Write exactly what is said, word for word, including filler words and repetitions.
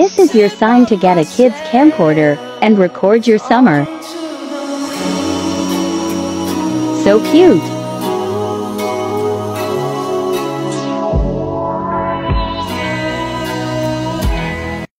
This is your sign to get a kid's camcorder and record your summer. So cute!